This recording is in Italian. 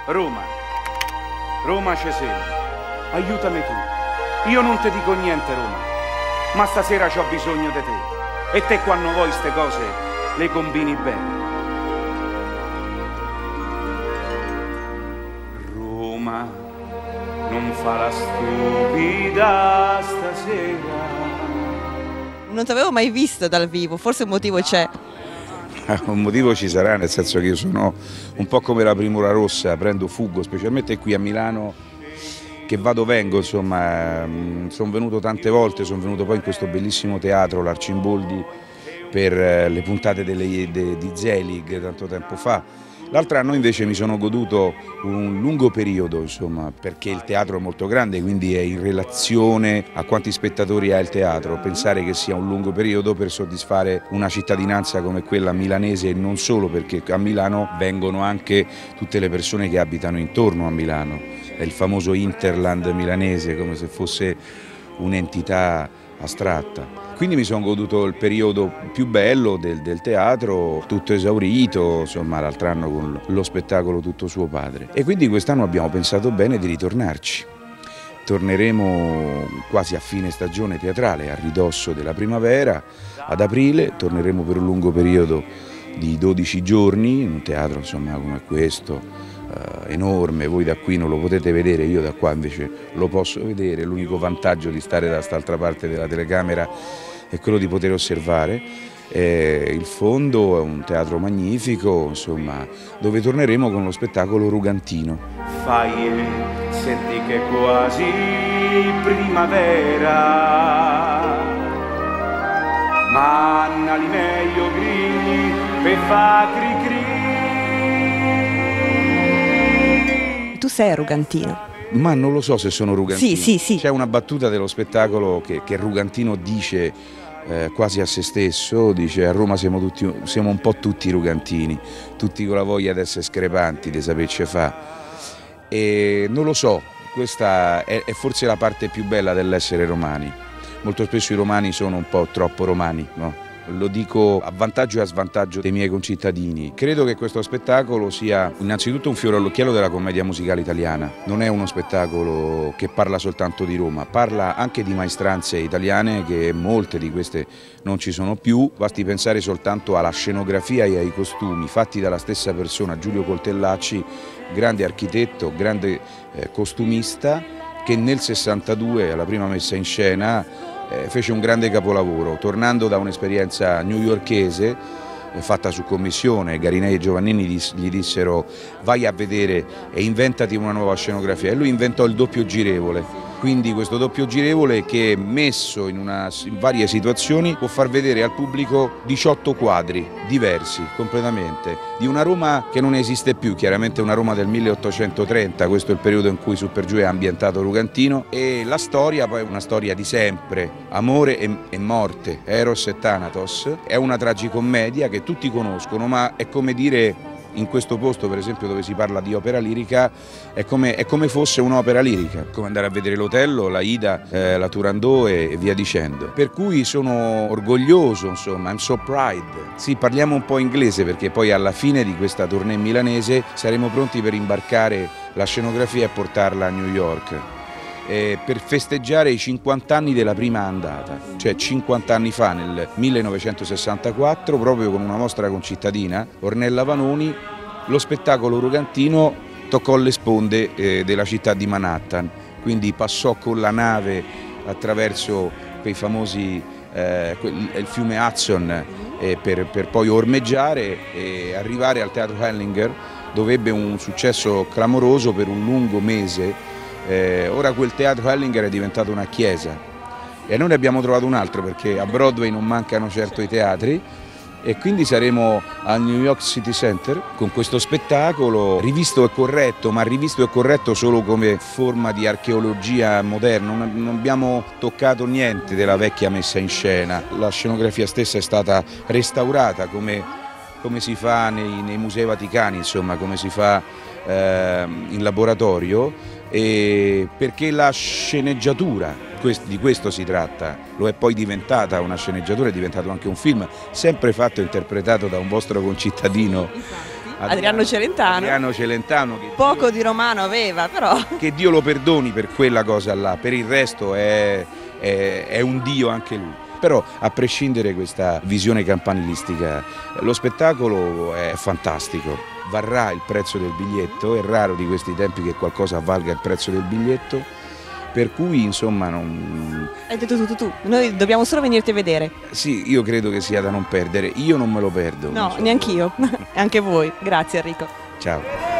Roma, Roma Cesena, aiutami tu. Io non ti dico niente, Roma, ma stasera c'ho bisogno di te. E te quando vuoi ste cose le combini bene. Roma, non fa la stupida stasera. Non ti avevo mai visto dal vivo, forse un motivo c'è. Un motivo ci sarà, nel senso che io sono un po' come la Primula Rossa, prendo fuggo, specialmente qui a Milano, che vengo, insomma, sono venuto tante volte, sono venuto poi in questo bellissimo teatro, l'Arcimboldi, per le puntate di Zelig tanto tempo fa. L'altro anno invece mi sono goduto un lungo periodo, insomma, perché il teatro è molto grande, quindi è in relazione a quanti spettatori ha il teatro. Pensare che sia un lungo periodo per soddisfare una cittadinanza come quella milanese, e non solo, perché a Milano vengono anche tutte le persone che abitano intorno a Milano. È il famoso Interland milanese, come se fosse un'entità astratta. Quindi mi sono goduto il periodo più bello del teatro, tutto esaurito, insomma, l'altro anno con lo spettacolo Tutto suo padre. E quindi quest'anno abbiamo pensato bene di ritornarci. Torneremo quasi a fine stagione teatrale, a ridosso della primavera, ad aprile, torneremo per un lungo periodo di 12 giorni, in un teatro, insomma, come questo, enorme. Voi da qui non lo potete vedere, io da qua invece lo posso vedere. L'unico vantaggio di stare da quest'altra parte della telecamera è quello di poter osservare. Il fondo è un teatro magnifico, insomma, dove torneremo con lo spettacolo Rugantino. Fai, senti che quasi primavera, manna li meglio grigli per fa cri cri. Tu sei Rugantino? Ma non lo so se sono Rugantino. Sì. C'è una battuta dello spettacolo che Rugantino dice quasi a se stesso, dice: a Roma siamo un po' tutti rugantini, tutti con la voglia di essere screpanti, di saperci fa. E non lo so, questa è forse la parte più bella dell'essere romani. Molto spesso i romani sono un po' troppo romani, no? Lo dico a vantaggio e a svantaggio dei miei concittadini. Credo che questo spettacolo sia innanzitutto un fiore all'occhiello della commedia musicale italiana. Non è uno spettacolo che parla soltanto di Roma, parla anche di maestranze italiane, che molte di queste non ci sono più. Basti pensare soltanto alla scenografia e ai costumi fatti dalla stessa persona, Giulio Coltellacci, grande architetto, grande costumista, che nel 62, alla prima messa in scena, fece un grande capolavoro, tornando da un'esperienza newyorkese fatta su commissione. Garinei e Giovannini gli dissero: vai a vedere e inventati una nuova scenografia, e lui inventò il doppio girevole. Quindi questo doppio girevole, che messo in varie situazioni, può far vedere al pubblico 18 quadri diversi completamente di una Roma che non esiste più, chiaramente una Roma del 1830, questo è il periodo in cui Supergiù è ambientato Rugantino, e la storia poi è una storia di sempre, amore e morte, Eros e Thanatos. È una tragicommedia che tutti conoscono, ma è come dire, in questo posto per esempio dove si parla di opera lirica, è come fosse un'opera lirica, come andare a vedere l'Otello, la Ida, la Turandot e via dicendo. Per cui sono orgoglioso, insomma, I'm so proud. Sì, parliamo un po' inglese, perché poi alla fine di questa tournée milanese saremo pronti per imbarcare la scenografia e portarla a New York, per festeggiare i 50 anni della prima andata, cioè 50 anni fa, nel 1964, proprio con una nostra concittadina, Ornella Vanoni, lo spettacolo Rugantino toccò le sponde della città di Manhattan, quindi passò con la nave attraverso quei famosi, il fiume Hudson, per poi ormeggiare e arrivare al Teatro Hellinger, dove ebbe un successo clamoroso per un lungo mese. Ora quel teatro Hellinger è diventato una chiesa e noi ne abbiamo trovato un altro, perché a Broadway non mancano certo i teatri, e quindi saremo al New York City Center con questo spettacolo rivisto e corretto, ma rivisto e corretto solo come forma di archeologia moderna. Non abbiamo toccato niente della vecchia messa in scena, la scenografia stessa è stata restaurata come si fa nei musei vaticani, insomma, come si fa in laboratorio, perché la sceneggiatura, di questo si tratta, lo è poi diventata una sceneggiatura, è diventato anche un film, sempre fatto e interpretato da un vostro concittadino Adriano Celentano. Adriano Celentano che Poco di romano aveva, però. Che Dio lo perdoni per quella cosa là, per il resto è un Dio anche lui. Però a prescindere da questa visione campanilistica, lo spettacolo è fantastico, varrà il prezzo del biglietto, è raro di questi tempi che qualcosa valga il prezzo del biglietto, per cui insomma non... Hai detto tu, noi dobbiamo solo venirti a vedere. Sì, io credo che sia da non perdere, io non me lo perdo. No, neanch'io, anche voi, grazie Enrico. Ciao.